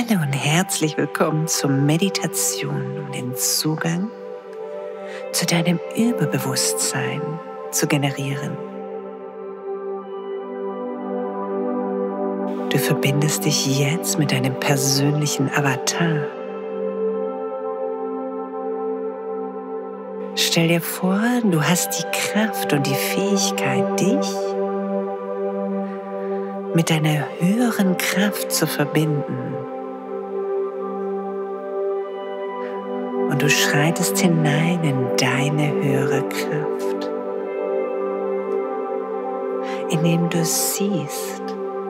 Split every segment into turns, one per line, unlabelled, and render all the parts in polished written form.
Hallo und herzlich willkommen zur Meditation, um den Zugang zu deinem Überbewusstsein zu generieren. Du verbindest dich jetzt mit deinem persönlichen Avatar. Stell dir vor, du hast die Kraft und die Fähigkeit, dich mit deiner höheren Kraft zu verbinden. Und du schreitest hinein in deine höhere Kraft, indem du siehst,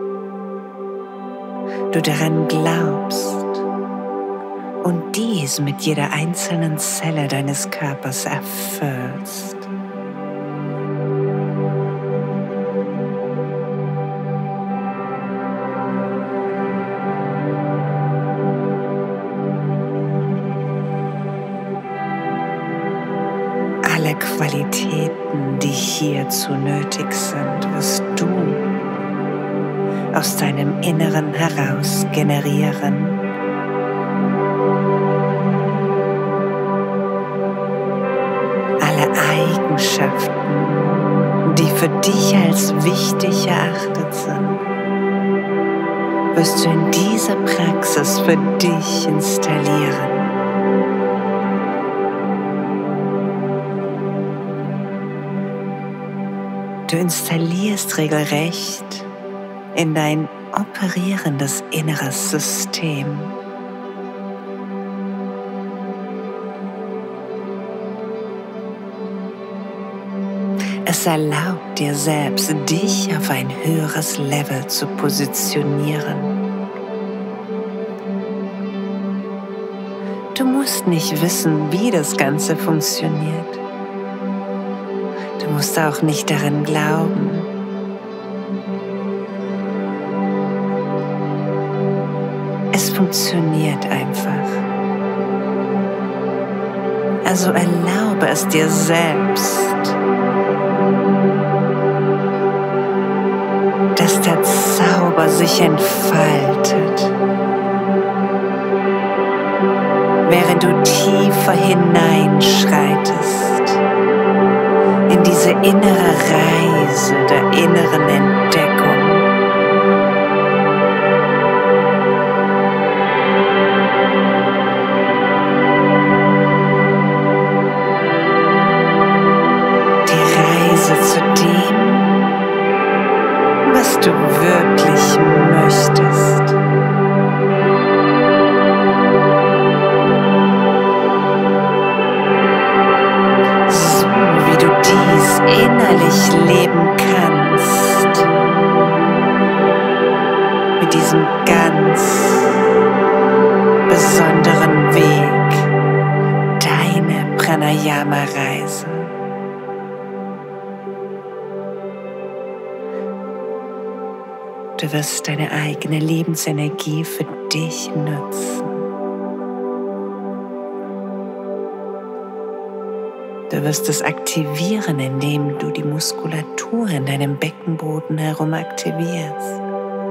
du daran glaubst und dies mit jeder einzelnen Zelle deines Körpers erfüllst. Alle Qualitäten, die hierzu nötig sind, wirst du aus deinem Inneren heraus generieren. Alle Eigenschaften, die für dich als wichtig erachtet sind, wirst du in dieser Praxis für dich installieren. Du installierst regelrecht in dein operierendes inneres System es erlaubt dir selbst, dich auf ein höheres Level zu positionieren. Du musst nicht wissen, wie das Ganze funktioniert. Du musst auch nicht daran glauben. Es funktioniert einfach. Also erlaube es dir selbst, dass der Zauber sich entfaltet, während du tiefer hineinschreitest in diese innere Reise der inneren Entdeckung. Die Reise zu dem, was du wirklich möchtest. Innerlich leben kannst, mit diesem ganz besonderen Weg, deine Pranayama-Reise. Du wirst deine eigene Lebensenergie für dich nutzen. Du wirst es aktivieren, indem du die Muskulatur in deinem Beckenboden herum aktivierst.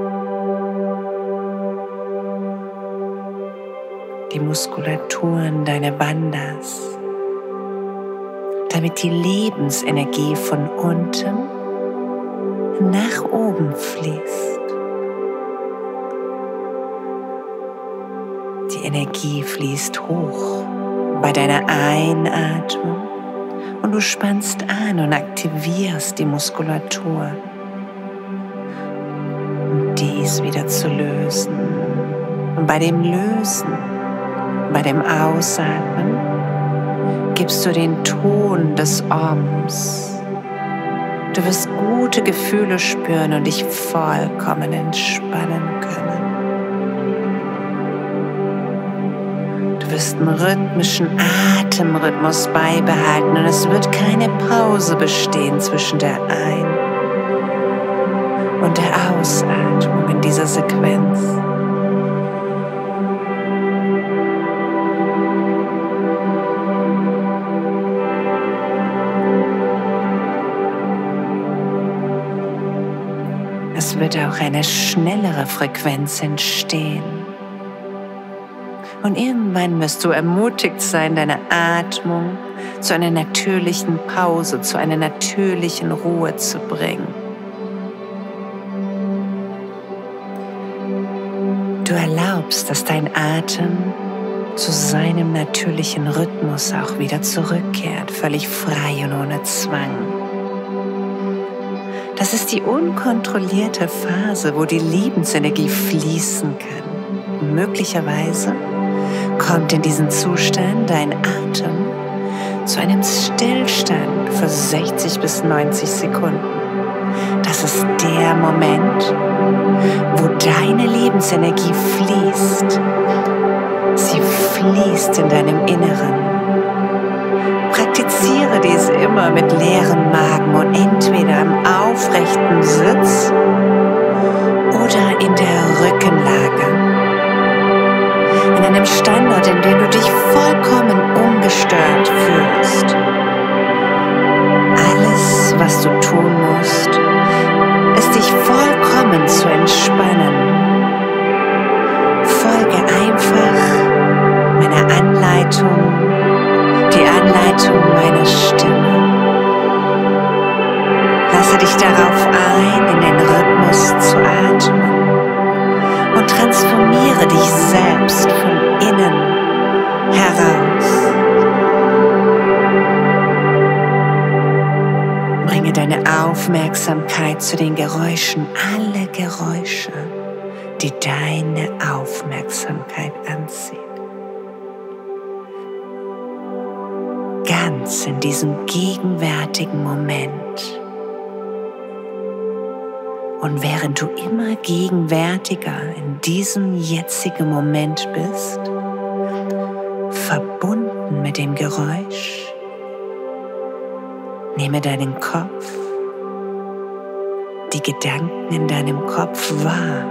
Die Muskulaturen deiner Bandhas, damit die Lebensenergie von unten nach oben fließt. Die Energie fließt hoch bei deiner Einatmung. Und du spannst an und aktivierst die Muskulatur, um dies wieder zu lösen. Und bei dem Lösen, bei dem Ausatmen, gibst du den Ton des Oms. Du wirst gute Gefühle spüren und dich vollkommen entspannen können. Du wirst einen rhythmischen Atemrhythmus beibehalten und es wird keine Pause bestehen zwischen der Ein- und der Ausatmung in dieser Sequenz. Es wird auch eine schnellere Frequenz entstehen. Und irgendwann wirst du ermutigt sein, deine Atmung zu einer natürlichen Pause, zu einer natürlichen Ruhe zu bringen. Du erlaubst, dass dein Atem zu seinem natürlichen Rhythmus auch wieder zurückkehrt, völlig frei und ohne Zwang. Das ist die unkontrollierte Phase, wo die Lebensenergie fließen kann. Und möglicherweise kommt in diesem Zustand dein Atem zu einem Stillstand für 60 bis 90 Sekunden. Das ist der Moment, wo deine Lebensenergie fließt. Sie fließt in deinem Inneren. Praktiziere dies immer mit leerem Magen und entweder im aufrechten Sitz oder in der Rückenlage. In einem Standort, in dem du dich vollkommen ungestört fühlst. Alles, was du tun musst, ist dich vollkommen zu entspannen. Folge einfach meiner Anleitung, die Anleitung meiner Stimme. Lasse dich darauf ein, in den Rhythmus zu atmen und transformiere dich selbst von innen heraus. Bringe deine Aufmerksamkeit zu den Geräuschen, alle Geräusche, die deine Aufmerksamkeit anziehen. Ganz in diesem gegenwärtigen Moment. Und während du immer gegenwärtiger in diesem jetzigen Moment bist, verbunden mit dem Geräusch, nehme deinen Kopf, die Gedanken in deinem Kopf wahr.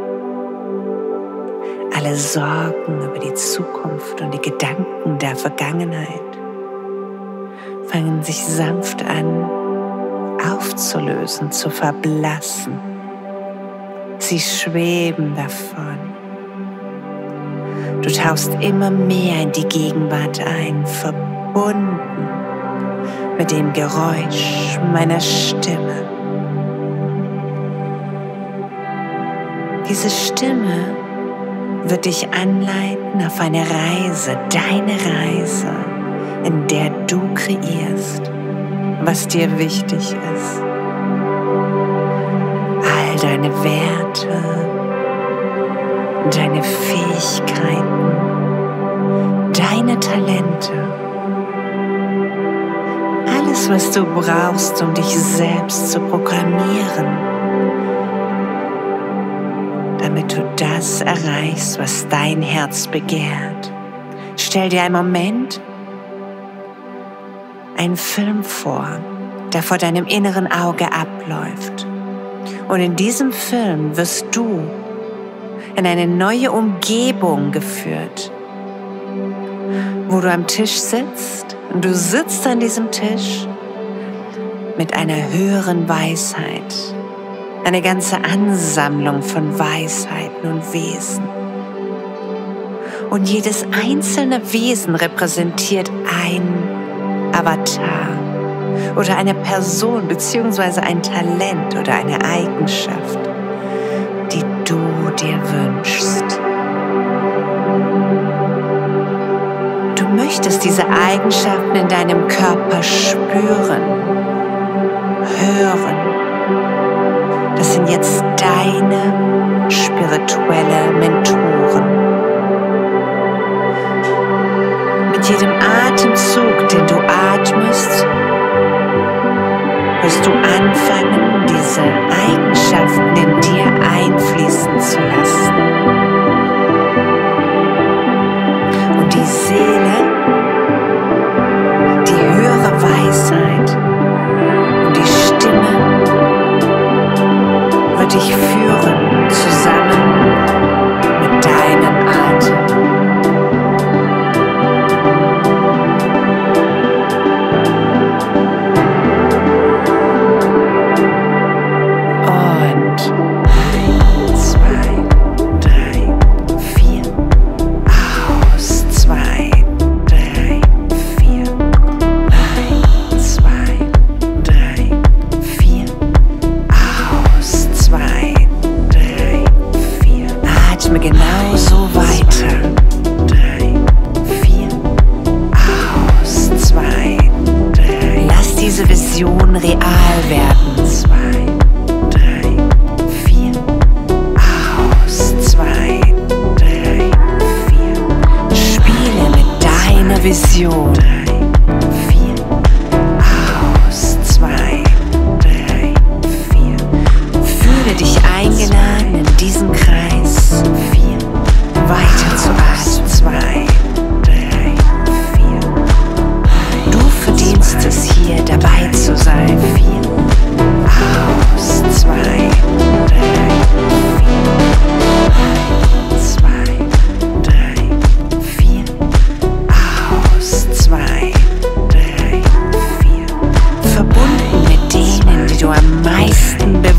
Alle Sorgen über die Zukunft und die Gedanken der Vergangenheit fangen sich sanft an aufzulösen, zu verblassen. Sie schweben davon. Du tauchst immer mehr in die Gegenwart ein, verbunden mit dem Geräusch meiner Stimme. Diese Stimme wird dich anleiten auf eine Reise, deine Reise, in der du kreierst, was dir wichtig ist. All deine Werte, deine Fähigkeiten, deine Talente, alles, was du brauchst, um dich selbst zu programmieren, damit du das erreichst, was dein Herz begehrt. Stell dir einen Moment einen Film vor, der vor deinem inneren Auge abläuft. Und in diesem Film wirst du in eine neue Umgebung geführt, wo du am Tisch sitzt und du sitzt an diesem Tisch mit einer höheren Weisheit, eine ganze Ansammlung von Weisheiten und Wesen. Und jedes einzelne Wesen repräsentiert ein Avatar oder eine Person bzw. ein Talent oder eine Eigenschaft, die du dir wünschst. Du möchtest diese Eigenschaften in deinem Körper spüren, hören. Das sind jetzt deine spirituelle Mentoren. Mit jedem Atemzug, den du atmest, wirst du anfangen, diese Eigenschaften in dir einfließen zu lassen. Und die Seele, die höhere Weisheit und die Stimme wird dich führen, zusammen mit deinem Atem. Und 1, 2, 3, 4, aus.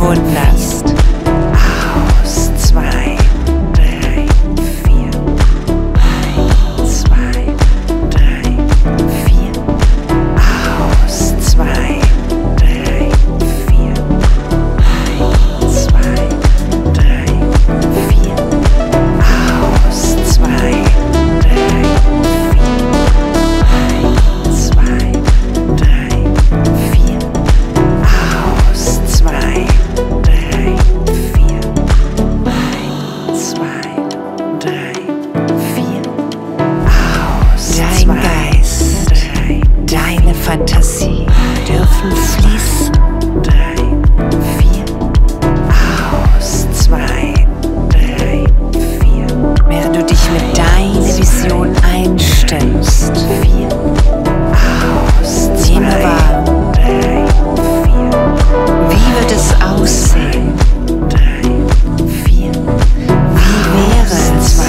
bewunderst. Aus, 2, 3, 4. 1, 2, 3, 4. Aus, 2, 3, 4. 1, 2, 3, 4. Aus, 2, 3, 4. 1, 2, 3, 4. Aus, 2, 3, 4. 1, 2, 3, 4. Aus, dein Geist, deine Fantasie dürfen fließen. 3, 4. Aus, 2, 3, 4. Während du dich mit deiner Vision einstimmst. 4. Aus, 2, 3, 4. Wie wird es aussehen? 3, 4. Wie wäre es? 2,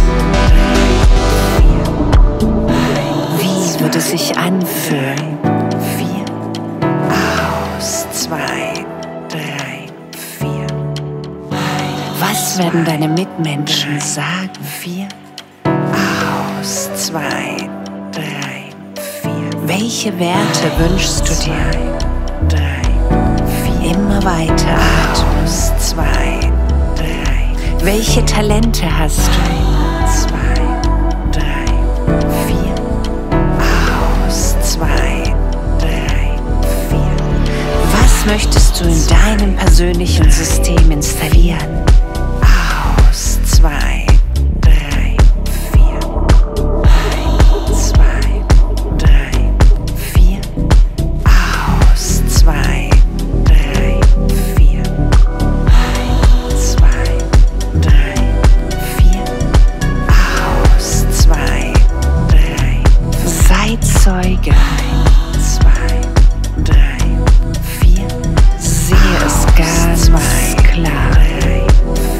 3, 4. Wie wird es sich anfühlen? 4. Aus, 2, 3, 4. Was werden deine Mitmenschen sagen? 4. Aus, 2, 3, 4. Welche Werte wünschst du dir? 3, 4. Immer weiter atmest. 2, 3. Welche Talente hast du? 2, 3, 4. Aus, 2, 3, 4. Was möchtest du in deinem persönlichen System installieren? Aus, 2, 3, 4. 1, 2, 3, 4. Aus, 2, 3, 4. 1, 2, 3, 4. Aus, 2, 3. Sei Zeuge. 1, 2, 3, 4. Sehe es ganz klar. 3,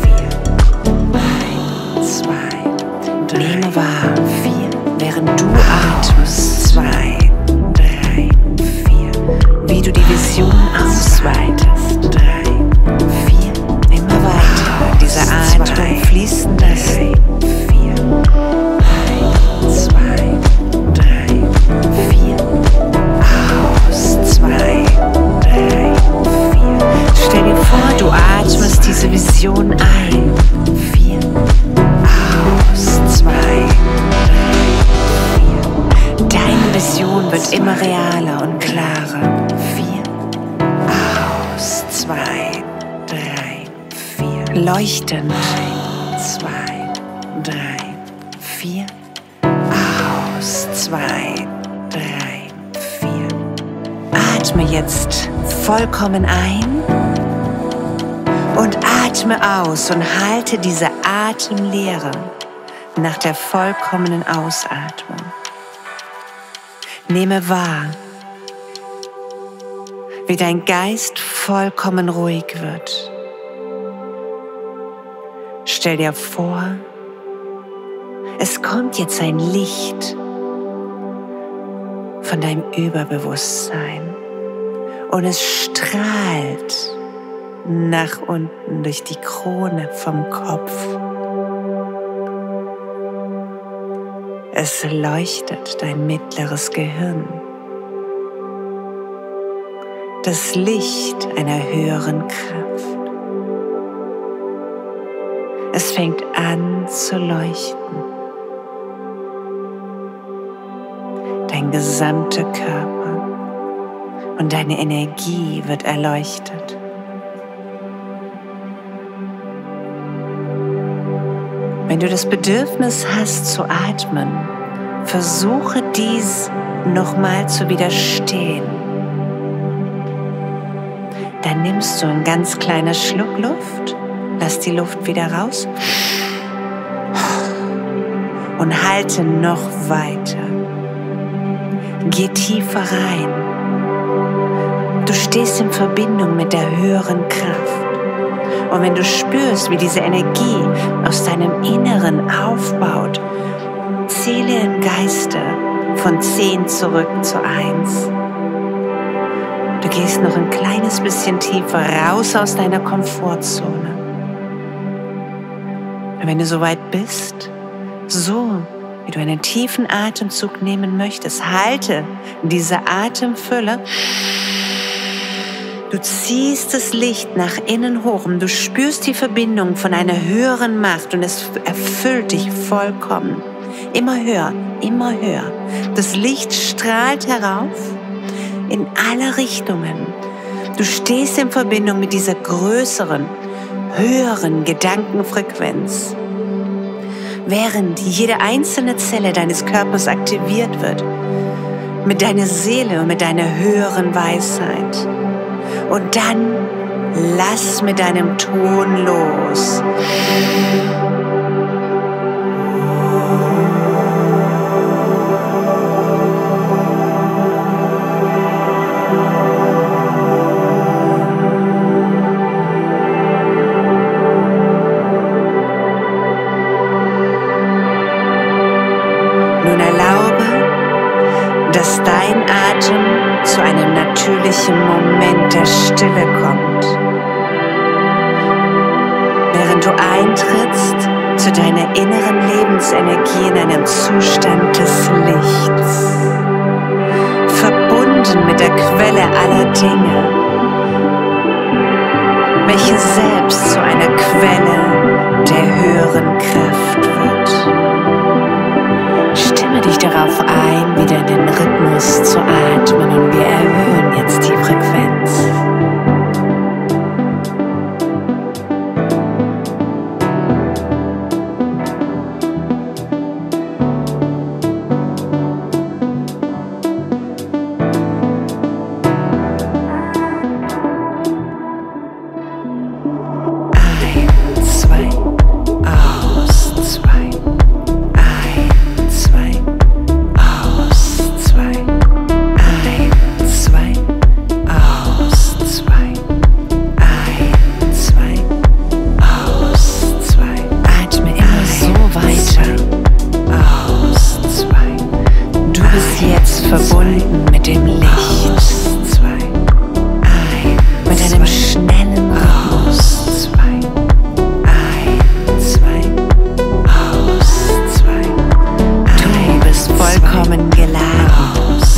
4. 1, 2, 3. Nehme wahr, 4. Während du atmest. 2, 3, 4. Wie du die Vision ausweitest. 3, 4. Immer weiter diese Atmung fließen lässt. 4. 1, 2, 3, 4. Aus, 2, 3, 4. Stell dir vor, du atmest diese Vision ein. 4. Aus, 2, 3, 4. Deine Vision wird immer realer und klarer. 4. Aus, 2, 3, 4. Leuchtend. 2, 3, 4. Aus, 2, 3, 4. Atme jetzt vollkommen ein und atme aus und halte diese Atemlehre nach der vollkommenen Ausatmung. Nehme wahr, wie dein Geist vollkommen ruhig wird. Stell dir vor, es kommt jetzt ein Licht von deinem Überbewusstsein und es strahlt nach unten durch die Krone vom Kopf. Es leuchtet dein mittleres Gehirn. Das Licht einer höheren Kraft. Es fängt an zu leuchten. Dein gesamter Körper und deine Energie wird erleuchtet. Wenn du das Bedürfnis hast zu atmen, versuche dies nochmal zu widerstehen. Dann nimmst du einen ganz kleinen Schluck Luft, lass die Luft wieder raus und halte noch weiter. Geh tiefer rein. Du stehst in Verbindung mit der höheren Kraft. Und wenn du spürst, wie diese Energie aus deinem Inneren aufbaut, zähle im Geiste von 10 zurück zu 1. Du gehst noch ein kleines bisschen tiefer raus aus deiner Komfortzone. Und wenn du soweit bist, so wie du einen tiefen Atemzug nehmen möchtest, halte diese Atemfülle. Du ziehst das Licht nach innen hoch und du spürst die Verbindung von einer höheren Macht und es erfüllt dich vollkommen. Immer höher, immer höher. Das Licht strahlt herauf in alle Richtungen. Du stehst in Verbindung mit dieser größeren, höheren Gedankenfrequenz. Während jede einzelne Zelle deines Körpers aktiviert wird, mit deiner Seele und mit deiner höheren Weisheit. Und dann lass mit deinem Ton los. Nun erlaube, dass dein Atem zu einem natürlichen Moment der Stille kommt. Während du eintrittst zu deiner inneren Lebensenergie in einem Zustand des Lichts, verbunden mit der Quelle aller Dinge, welche selbst zu einer Quelle der höheren Kraft wird. Stimme dich darauf ein, wieder in den Rhythmus zu atmen und wir erhöhen jetzt die Frequenz. Verbunden mit dem Licht, mit einem schnellen Rhythmus. Du bist vollkommen geladen.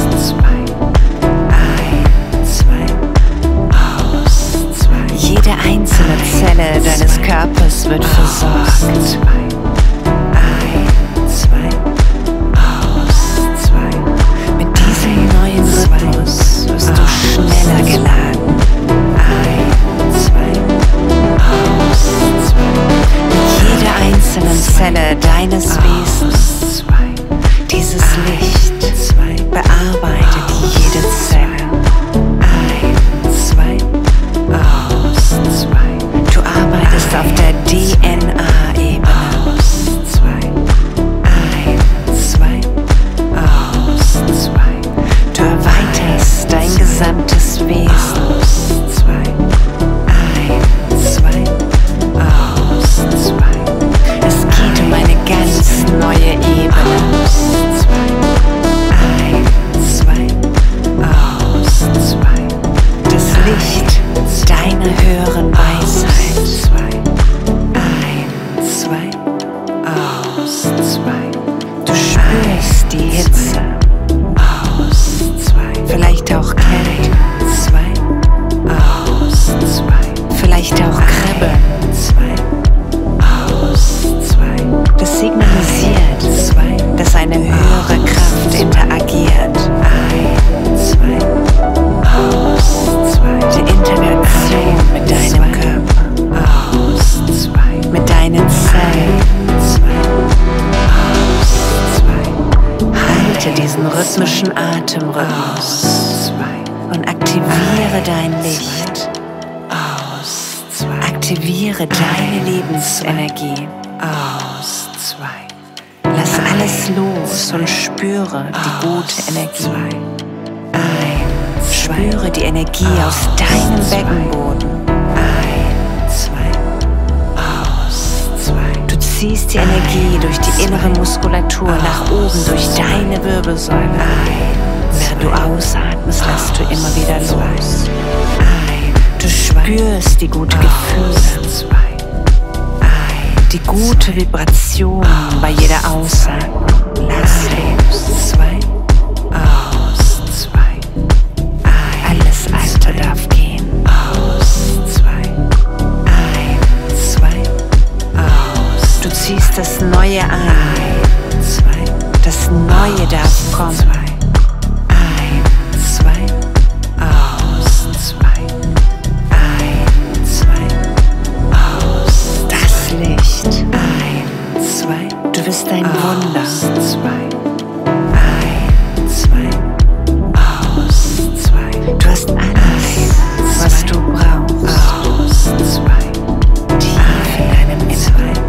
Jede einzelne Zelle deines Körpers wird versorgt. Wirst du schneller geladen. Mit jeder einzelnen Zelle deines Wesens. Dieses Licht bearbeitet jede Zelle. Du arbeitest auf der DNA-Ebene. Du erweiterst dein gesamtes Wesen. Es geht um eine ganz neue Ebene. Das Licht deiner höheren Weisheit. Du spürst die Hitze. Vielleicht auch Kälte, vielleicht auch Kribbeln. Das signalisiert, dass eine höhere Kraft interagiert. Die Interaktion mit deinem Körper, mit deinen Zellen. Halte diesen rhythmischen Atemrhythmus und aktiviere dein Licht. Aktiviere deine Lebensenergie. Lass alles los und spüre die gute Energie. Spüre die Energie aus deinem Beckenboden. Du ziehst die Energie durch die innere Muskulatur nach oben durch deine Wirbelsäule. Während Wenn du ausatmest, lässt du immer wieder los. Du spürst die gute Gefühle, die gute Vibration bei jeder Ausatmung. Lass los. Alles Alte darf gehen. Du ziehst das Neue an. Das Neue darf kommen. Das Licht. Du bist ein Wunder. Du hast alles, was du brauchst. Tief in deinem Inneren.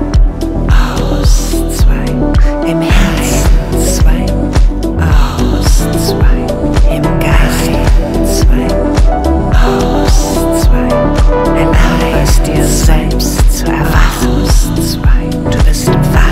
Im Herzen. Im Geist. Erlaube es dir selbst zu erwachen. Du bist wach.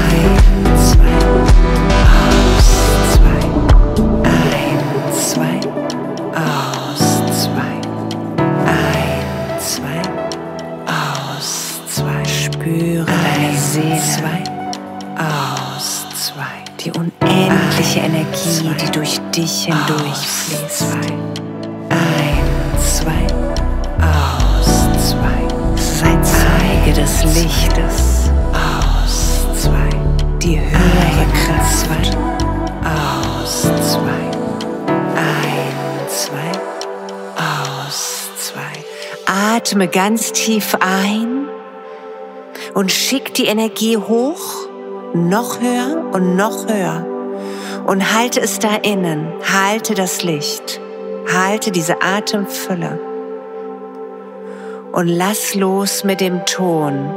Spüre deine Seele. Die unendliche Energie, die durch dich hindurchfließt. Sei Zeuge des Lichtes. Die höhere Kraft. Atme ganz tief ein und schick die Energie hoch, noch höher und noch höher. Und halte es da innen, halte das Licht, halte diese Atemfülle. Und lass los mit dem Ton.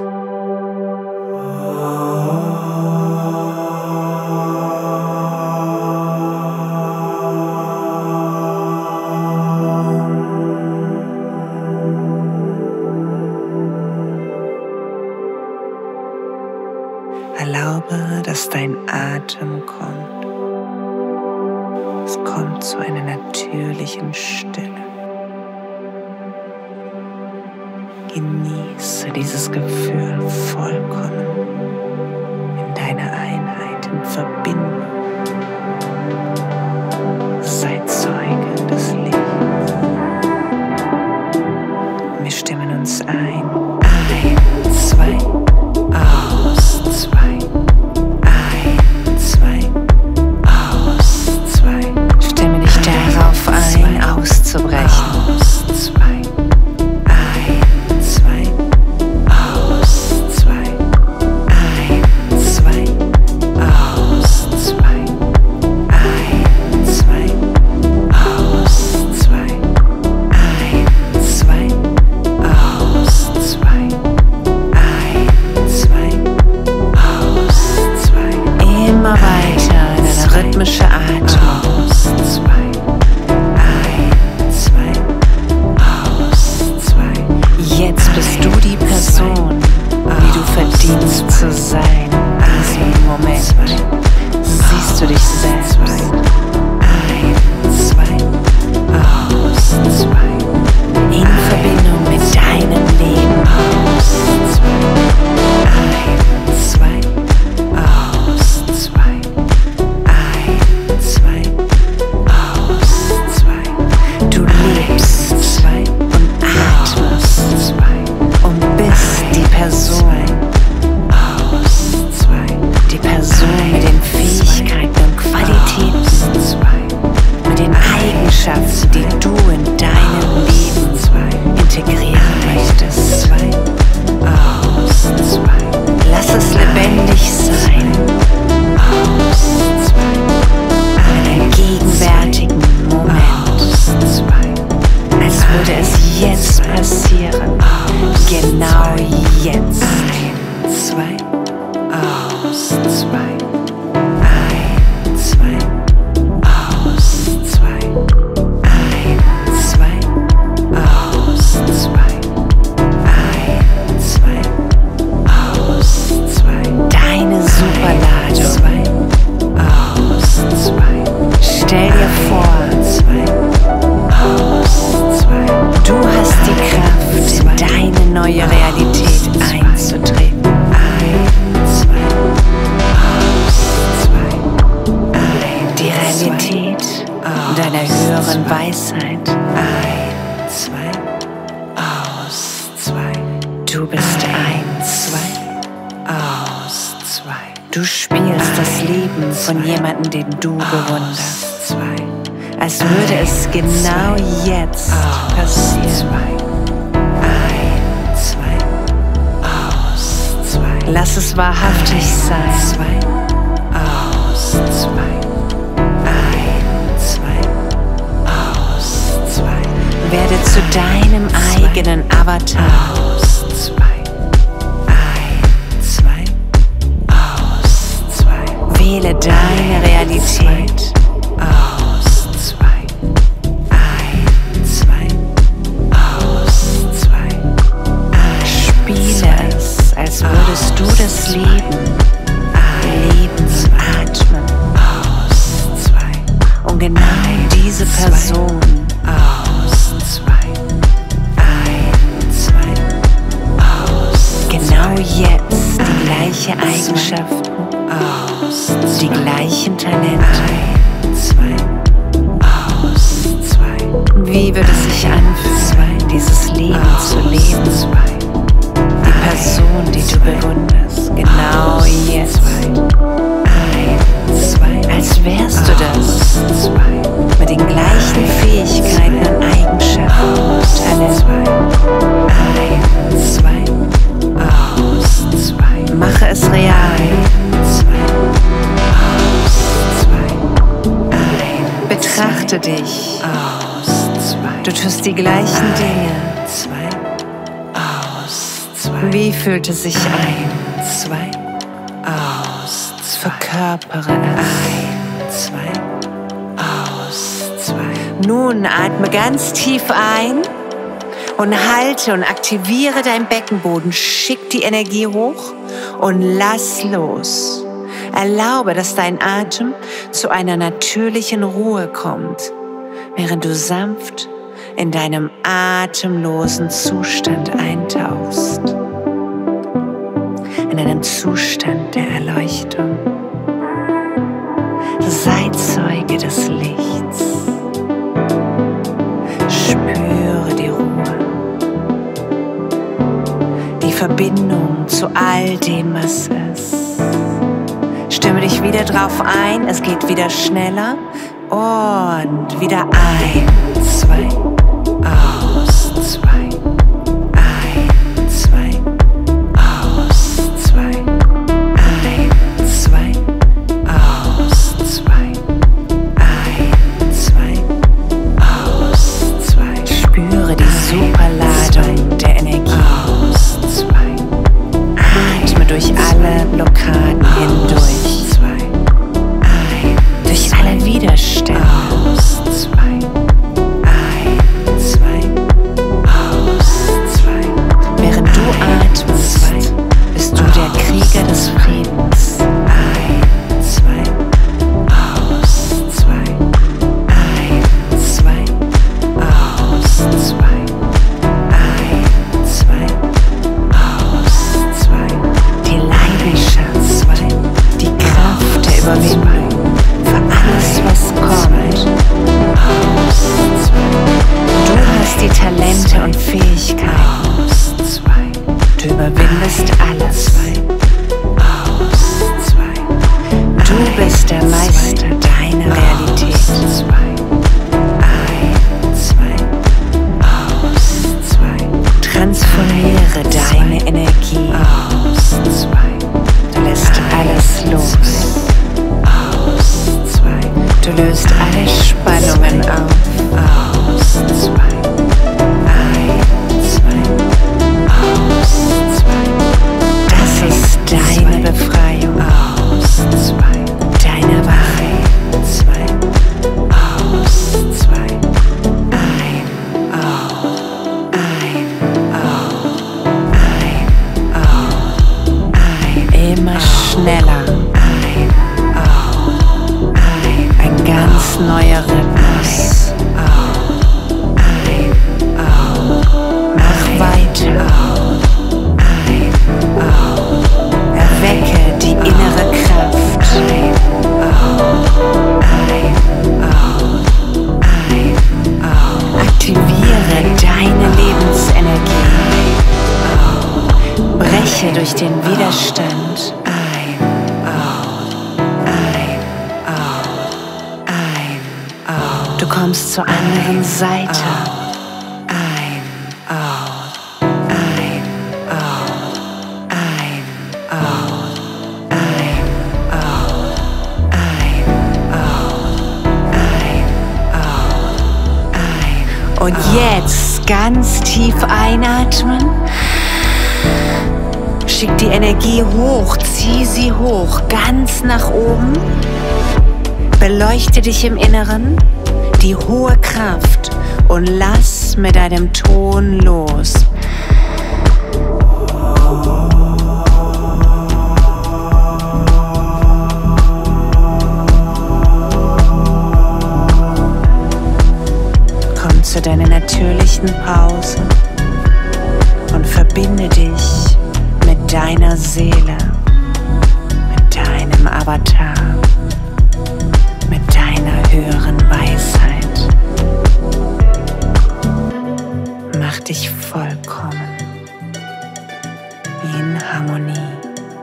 Erlaube, dass dein Atem kommt. Es kommt zu einer natürlichen Stille. Genieße dieses Gefühl vollkommen in deiner Einheit, in Verbindung. Sei Zeuge des Lebens. Wir stimmen uns ein. Stimme dich darauf ein, auszubrechen. neue Realität einzutreten. Ein, zwei, aus, zwei, ein, die Realität deiner höheren Weisheit. Ein, zwei, aus, zwei. Du bist ein, zwei, aus, zwei. Du spielst das Leben von jemandem, den du bewunderst. Zwei. Als würde es genau jetzt passieren. Ein, zwei, aus, zwei. Lass es wahrhaftig sein. Zwei, aus, zwei. Ein, zwei, aus, zwei. Werde zu deinem eigenen Avatar. Aus, zwei. Ein, zwei, aus, zwei. Wähle deine Realität. Als würdest du das Leben leben und atmen. Und genau diese Person genau jetzt die gleiche Eigenschaften, die gleichen Talente. Wie würde es sich anfühlen, dieses Leben zu leben? Die Person, die du bewunderst, genau jetzt. Als wärst du das, mit den gleichen Fähigkeiten und Eigenschaften und Talenten. Mache es real. Betrachte dich. Du tust die gleichen Dinge. Wie fühlt es sich an? Zwei, aus, zwei. Verkörpere es. Ein, zwei, aus, zwei. Nun atme ganz tief ein und halte und aktiviere deinen Beckenboden. Schick die Energie hoch und lass los. Erlaube, dass dein Atem zu einer natürlichen Ruhe kommt, während du sanft in deinem atemlosen Zustand eintauchst. In einem Zustand der Erleuchtung. Sei Zeuge des Lichts. Spüre die Ruhe. Die Verbindung zu all dem, was ist. Stimme dich wieder drauf ein. Es geht wieder schneller. Und wieder ein, zwei, aus, zwei. Superladung der Energie. Atme durch alle Blockaden hindurch. Durch alle Widerstände. Während du atmest, bist du der Krieger des Friedens. Für alles, was kommt. Du hast die Talente und Fähigkeiten. Du überwindest alles. Du bist der Meister deiner Realität. Transformiere deine Energie. Du lässt alles los. Du löst alle Spannungen auf. Das ist deine Befreiung, deine Wahrheit. Atme durch den Widerstand ein, aus, ein, aus, ein, aus. Du kommst zur anderen Seite. Ein, aus, ein, aus, ein, aus, ein, aus, ein, aus, ein, aus, ein. Und jetzt ganz tief einatmen. Schick die Energie hoch, zieh sie hoch, ganz nach oben. Beleuchte dich im Inneren, die hohe Kraft, und lass mit deinem Ton los. Komm zu deiner natürlichen Pause und verbinde dich mit deiner Seele, mit deinem Avatar, mit deiner höheren Weisheit. Mach dich vollkommen in Harmonie,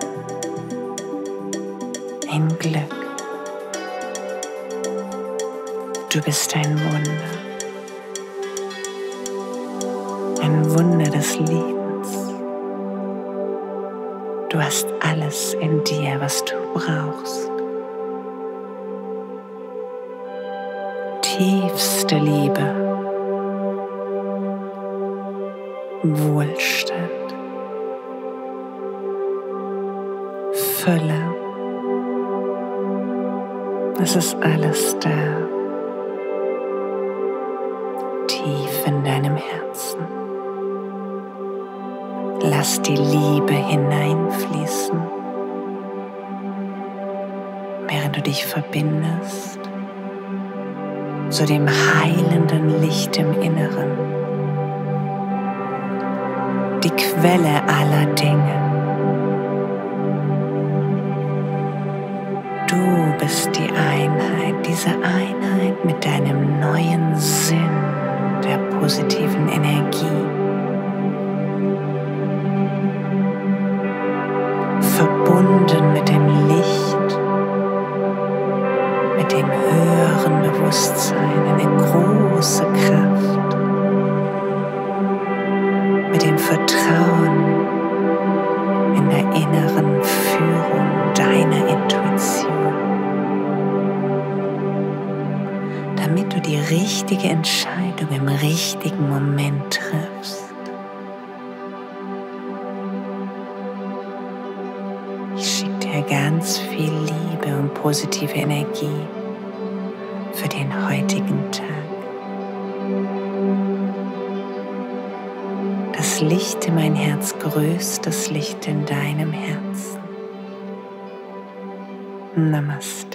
in Glück. Du bist ein Wunder, ein Wunder des Lebens. Du hast alles in dir, was du brauchst. Tiefste Liebe, Wohlstand, Fülle. Es ist alles da, tief in deinem Herzen. Lass die Liebe hineinfließen, während du dich verbindest zu dem heilenden Licht im Inneren, die Quelle aller Dinge. Du bist die Einheit, diese Einheit mit deinem neuen Sinn der positiven Energie. Verbunden mit dem Licht, mit dem höheren Bewusstsein, eine große Kraft, mit dem Vertrauen in der inneren Führung deiner Intuition, damit du die richtige Entscheidung im richtigen Moment triffst. Ich schicke dir ganz viel Liebe und positive Energie für den heutigen Tag. Das Licht in mein Herz grüßt das Licht in deinem Herzen. Namaste.